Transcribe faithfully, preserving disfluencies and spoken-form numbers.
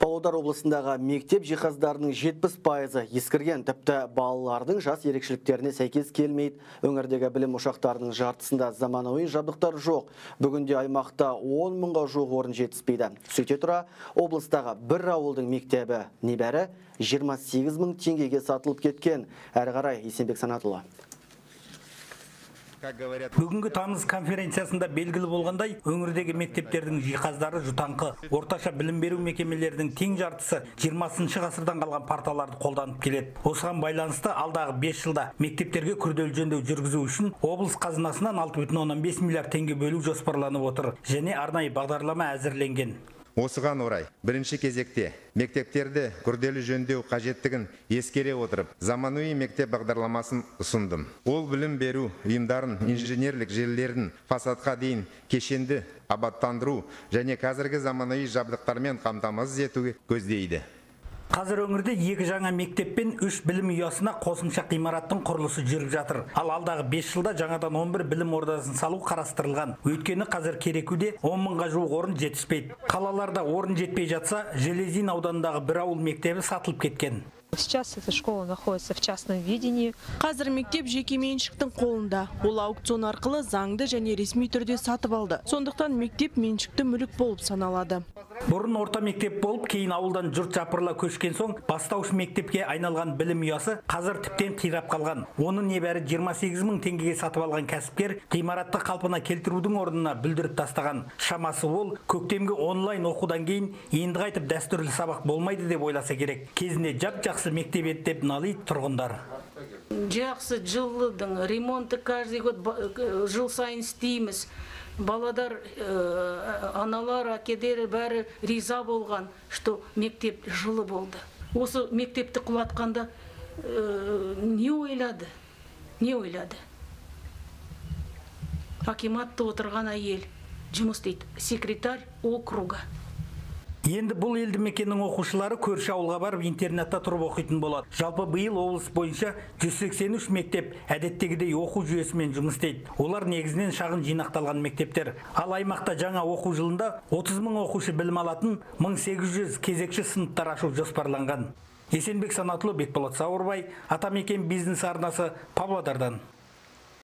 Павлодар облысындағы мектеп жиһаздарының жетпіс пайызы ескірген, тіпті балалардың жас ерекшеліктеріне сәйкес келмейді. Өңірдегі білім ошақтарының жартысында заманауи жабдықтар жоқ. Бүгінде аймақта он мыңға жуық орын жетіспейді. Сөйте тұра, облыстағы бір ауылдың мектебі небәрі жиырма сегіз мың теңгеге сатылып кеткен. Әрі қарай Есенбек Санатұлы. Бүгінгі тамыз конференциясында белгілі болғандай, өңірдегі мектептердің жиһаздары жұтаңқы. Орташа білім беру мекемелерінің тең жартысы жиырмасыншы ғасырдан қалған парталарды қолданып келеді. Осыған байланысты алдағы бес жылда мектептерге күрделі жөндеу жүргізу үшін облыс қазынасынан алты бүтін оннан бес миллиард теңге бөлу жоспарланып отыр және арнайы бағдарлама әзірленген. Осыған орай, бірінші кезекте мектептерді күрделі жөндеу қажеттігін ескере отырып, заманауи мектеп бағдарламасын ұсындым. Ол білім беру ұйымдарын, инженерлік желілерін фасадқа дейін кешенді абаттандыру және қазіргі заманауи жабдықтармен қамтамасыз етуге көздейді. Қазір өңірде екі жаңа мектеп пен үш білім ұясына қосымша ғимараттың құрылысы жүріп жатыр. Ал алдағы бес жылда жаңадан он бір білім ордасын салу қарастырылған. Өйткені қазір Керекуде он мыңға жуық орын жетіспейді. Қалаларда орын жетпей жатса, Железин ауданындағы бір ауыл мектебі сатылып кеткен. Сейчас эта школа находится в частном видении. Қазір мектеп жеке меншіктің қолында. Ол аукцион арқылы заңды және ресми түрде сатып алды. Сондықтан мектеп меншікті мүлік болып саналады. Бұрын орта мектеп болып, кейін ауылдан жұрт жапырыла көшкен соң, бастауыш мектепке айналған білім ұясы қазір тіптен қирап қалған. Оны небәрі жиырма сегіз мың теңгеге сатып алған кәсіпкер ғимаратты қалпына келтірудің орнына бүлдіріп тастаған. Шамасы ол, көктемгі онлайн оқудан кейін енді қайтып дәстүрлі сабақ болмайды деп ойласа керек. Кезінде жап-жақсы мектеп еді деп налиды тұрғындар. Жақсы жылдың ремонты каждый год жыл сайын істейміз. Баладар, аналар, әкелері бәрі риза болған, что мектеп жылы болды. Осы мектепті құлатқанда не ойлады? Не ойлады? Акиматта отырған әйел, жұмыс дейді, секретарь округа. Енді бұл елді мекеннің оқушылары көрші ауылға барып интернатта тұрып оқитын болады. Жалпы биыл облыс бойынша жүз сексен үш мектеп әдеттегідей оқу жүйесімен жұмыс істейді. Олар негізінен шағын жинақталған мектептер. Ал аймақта жаңа оқу жылында отыз мың оқушы білім алатын мың сегіз жүз кезекші сыныптар ашу жоспарланған. Есенбек Санатұлы, Бекболат Сауырбай, Атамекен бизнес арнасы, Павлодардан.